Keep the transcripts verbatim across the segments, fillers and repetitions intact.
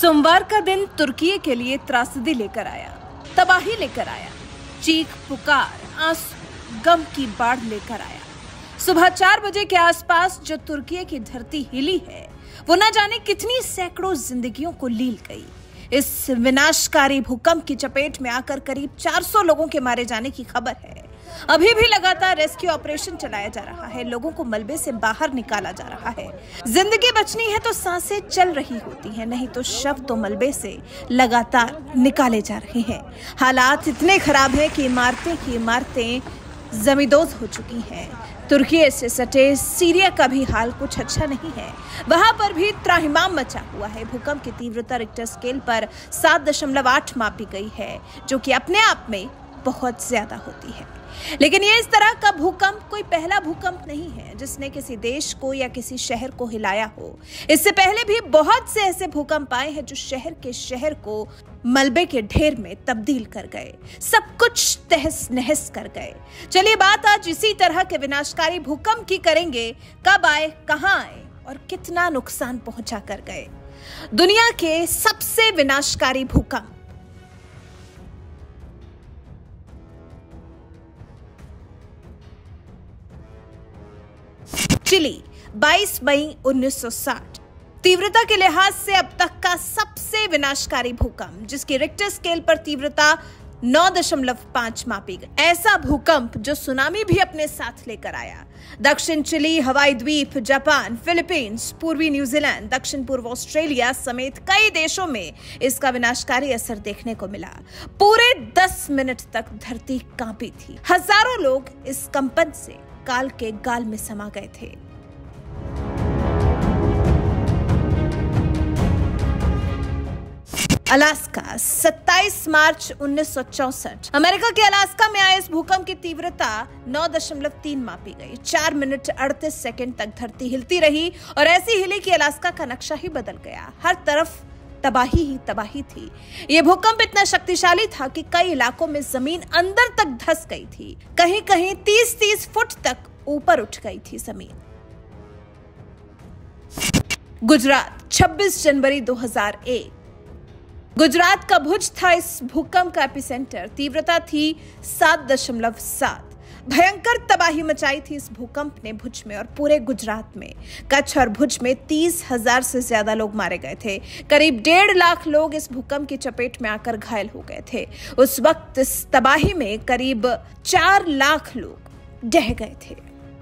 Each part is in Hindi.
सोमवार का दिन तुर्की के लिए त्रासदी लेकर आया, तबाही लेकर आया, चीख पुकार, आंसू, गम की बाढ़ लेकर आया। सुबह चार बजे के आसपास जो तुर्की की धरती हिली है, वो न जाने कितनी सैकड़ों जिंदगियों को लील गई। इस विनाशकारी भूकंप की चपेट में आकर करीब चार सौ लोगों के मारे जाने की खबर है। अभी भी लगातार रेस्क्यू ऑपरेशन चलाया जा रहा है, लोगों को मलबे से बाहर निकाला जा रहा है। जिंदगी बचनी है तो सांसें चल रही होती हैं, नहीं तो शव तो मलबे से लगातार निकाले जा रहे हैं। हालात इतने खराब हैं कि इमारतें की इमारतें जमींदोज हो चुकी हैं। तुर्की से सटे सीरिया का भी हाल कुछ अच्छा नहीं है, वहां पर भी त्राहिमाम मचा हुआ है। भूकंप की तीव्रता रिक्टर स्केल पर सात दशमलव आठ मापी गई है, जो कि अपने आप में बहुत ज्यादा होती है। लेकिन ये इस तरह का भूकंप कोई पहला भूकंप नहीं है जिसने किसी देश को या किसी शहर को हिलाया हो। इससे पहले भी बहुत से ऐसे भूकंप आए हैं जो शहर के शहर को मलबे के ढेर में तब्दील कर गए, सब कुछ तहस नहस कर गए। चलिए बात आज इसी तरह के विनाशकारी भूकंप की करेंगे। कब आए, कहां आए और कितना नुकसान पहुंचा कर गए। दुनिया के सबसे विनाशकारी भूकंप। चिली, बाईस मई उन्नीस सौ साठ। तीव्रता के लिहाज से अब तक का सबसे विनाशकारी भूकंप, जिसकी रिक्टर स्केल पर तीव्रता नौ दशमलव पाँच मापी गई। ऐसा भूकंप जो सुनामी भी अपने साथ लेकर आया। दक्षिण चिली, हवाई द्वीप, जापान, फिलीपींस, पूर्वी न्यूजीलैंड, दक्षिण पूर्व ऑस्ट्रेलिया समेत कई देशों में इसका विनाशकारी असर देखने को मिला। पूरे दस मिनट तक धरती कांपी थी। हजारों लोग इस कंपन से काल के गाल में समा गए थे। अलास्का, सत्ताईस मार्च उन्नीस सौ चौसठ। अमेरिका के अलास्का में आए इस भूकंप की तीव्रता नौ दशमलव तीन मापी गई। चार मिनट अड़तीस सेकंड तक धरती हिलती रही और ऐसी हिली कि अलास्का का नक्शा ही बदल गया। हर तरफ तबाही ही तबाही थी। यह भूकंप इतना शक्तिशाली था कि कई इलाकों में जमीन अंदर तक धंस गई थी। कहीं कहीं तीस तीस फुट तक ऊपर उठ गई थी जमीन। गुजरात, छब्बीस जनवरी दो हज़ार एक। गुजरात का भुज था इस भूकंप का एपिसेंटर। तीव्रता थी सात दशमलव सात। भयंकर तबाही मचाई थी इस भूकंप ने भुज में और पूरे गुजरात में। कच्छ और भुज में तीस हजार से ज्यादा लोग मारे गए थे। करीब डेढ़ लाख लोग इस भूकंप की चपेट में आकर घायल हो गए थे। उस वक्त इस तबाही में करीब चार लाख लोग ढह गए थे।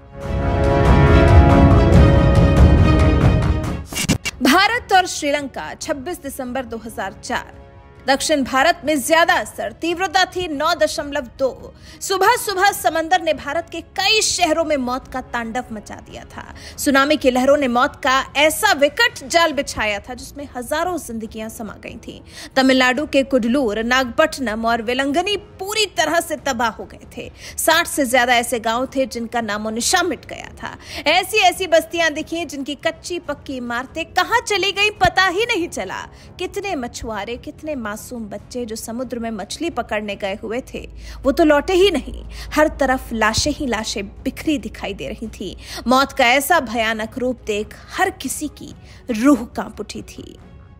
भारत और श्रीलंका, छब्बीस दिसंबर दो हज़ार चार। दक्षिण भारत में ज्यादा असर। तीव्रता थी नौ दशमलव दो। सुबह सुबह समंदर ने भारत के कई शहरों में मौत का तांडव मचा दिया था। सुनामी की लहरों ने मौत का ऐसा विकट जाल बिछाया था जिसमें हजारों जिंदगियां समा गई थीं। तमिलनाडु के कुडलूर, नागपट्टनम और वेलंगनी पूरी तरह से तबाह हो गए थे। साठ से ज्यादा ऐसे गांव थे जिनका नामो निशान मिट गया था। ऐसी ऐसी बस्तियां दिखी जिनकी कच्ची पक्की इमारतें कहां चली गई पता ही नहीं चला। कितने मछुआरे, कितने मासूम बच्चे जो समुद्र में मछली पकड़ने गए हुए थे, वो तो लौटे ही नहीं। हर तरफ लाशें ही लाशें बिखरी दिखाई दे रही थी। मौत का ऐसा भयानक रूप देख हर किसी की रूह कांप उठी थी।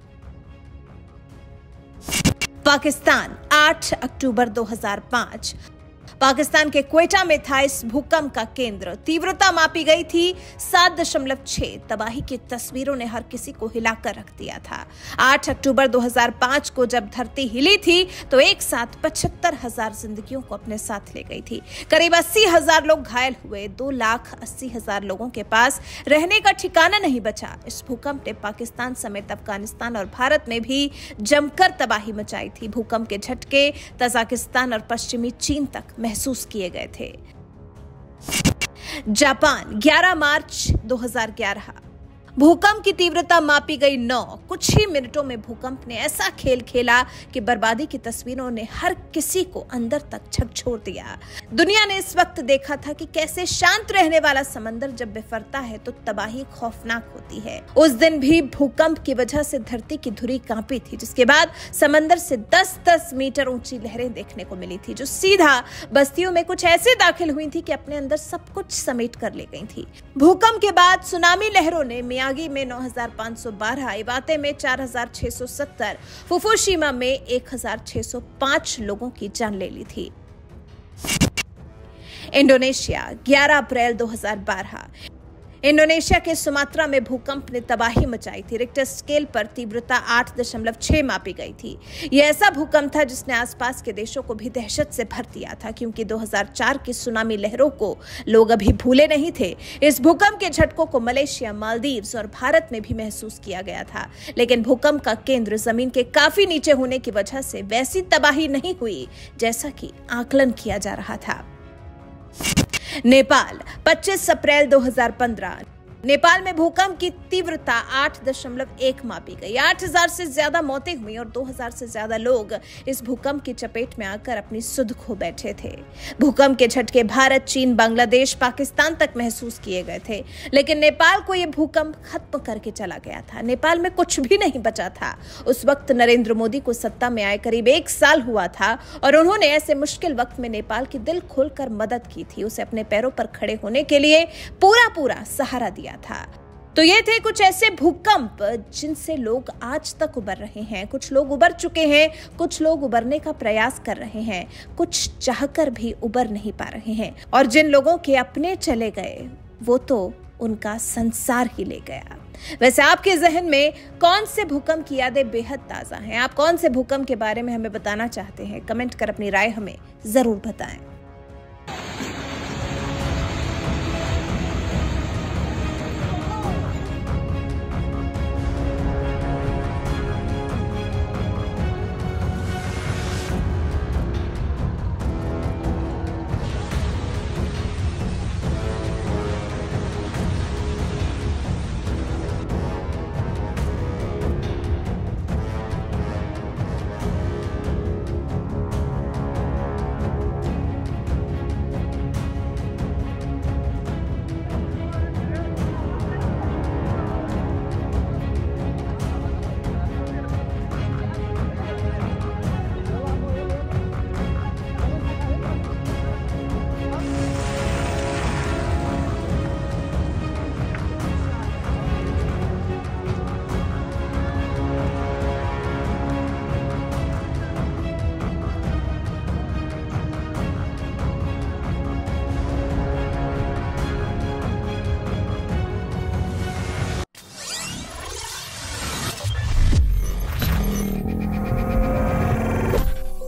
पाकिस्तान, आठ अक्टूबर दो हज़ार पाँच। पाकिस्तान के क्वेटा में था इस भूकंप का केंद्र। तीव्रता मापी गई थी सात दशमलव छह। तबाही की तस्वीरों ने हर किसी को हिलाकर रख दिया था। आठ अक्टूबर दो हज़ार पाँच को जब धरती हिली थी तो एक साथ पचहत्तर हजार जिंदगियों को अपने साथ ले गई थी। करीब अस्सी हजार लोग घायल हुए। दो लाख अस्सी हजार लोगों के पास रहने का ठिकाना नहीं बचा। इस भूकंप ने पाकिस्तान समेत अफगानिस्तान और भारत में भी जमकर तबाही मचाई थी। भूकंप के झटके तजाकिस्तान और पश्चिमी चीन तक महसूस किए गए थे। जापान, ग्यारह मार्च दो हज़ार ग्यारह। भूकंप की तीव्रता मापी गई नौ। कुछ ही मिनटों में भूकंप ने ऐसा खेल खेला कि बर्बादी की तस्वीरों ने हर किसी को अंदर तक झकझोर दिया। दुनिया ने इस वक्त देखा था कि कैसे शांत रहने वाला समंदर जब बिफरता है तो तबाही खौफनाक होती है। उस दिन भी भूकंप की वजह से धरती की धुरी कांपी थी, जिसके बाद समंदर से दस दस मीटर ऊंची लहरें देखने को मिली थी जो सीधा बस्तियों में कुछ ऐसे दाखिल हुई थी कि अपने अंदर सब कुछ समेट कर ले गई थी। भूकंप के बाद सुनामी लहरों ने मियागी में नौ हज़ार पाँच सौ बारह, इवाते में चार हज़ार छह सौ सत्तर, फुकुशिमा में एक हज़ार छह सौ पाँच लोगों की जान ले ली थी। इंडोनेशिया, ग्यारह अप्रैल दो हज़ार बारह। इंडोनेशिया के सुमात्रा में भूकंप ने तबाही मचाई थी। रिक्टर स्केल पर तीव्रता आठ दशमलव छह मापी गई थी। यह ऐसा भूकंप था जिसने आसपास के देशों को भी दहशत से भर दिया था, क्योंकि दो हज़ार चार की सुनामी लहरों को लोग अभी भूले नहीं थे। इस भूकंप के झटकों को मलेशिया, मालदीव्स और भारत में भी महसूस किया गया था, लेकिन भूकंप का केंद्र जमीन के काफी नीचे होने की वजह से वैसी तबाही नहीं हुई जैसा कि आकलन किया जा रहा था। नेपाल, पच्चीस अप्रैल दो हज़ार पंद्रह। नेपाल में भूकंप की तीव्रता आठ दशमलव एक मापी गई। आठ हज़ार से ज्यादा मौतें हुई और दो हज़ार से ज्यादा लोग इस भूकंप की चपेट में आकर अपनी सुध खो बैठे थे। भूकंप के झटके भारत, चीन, बांग्लादेश, पाकिस्तान तक महसूस किए गए थे, लेकिन नेपाल को यह भूकंप खत्म करके चला गया था। नेपाल में कुछ भी नहीं बचा था। उस वक्त नरेंद्र मोदी को सत्ता में आए करीब एक साल हुआ था और उन्होंने ऐसे मुश्किल वक्त में नेपाल की दिल खोलकर मदद की थी, उसे अपने पैरों पर खड़े होने के लिए पूरा पूरा सहारा दिया था। तो ये थे कुछ ऐसे भूकंप जिनसे लोग आज तक उबर रहे हैं। कुछ लोग उबर चुके हैं, कुछ लोग उबरने का प्रयास कर रहे हैं, कुछ चाहकर भी उबर नहीं पा रहे हैं, और जिन लोगों के अपने चले गए वो तो उनका संसार ही ले गया। वैसे आपके जहन में कौन से भूकंप की यादें बेहद ताजा हैं? आप कौन से भूकंप के बारे में हमें बताना चाहते हैं? कमेंट कर अपनी राय हमें जरूर बताएं।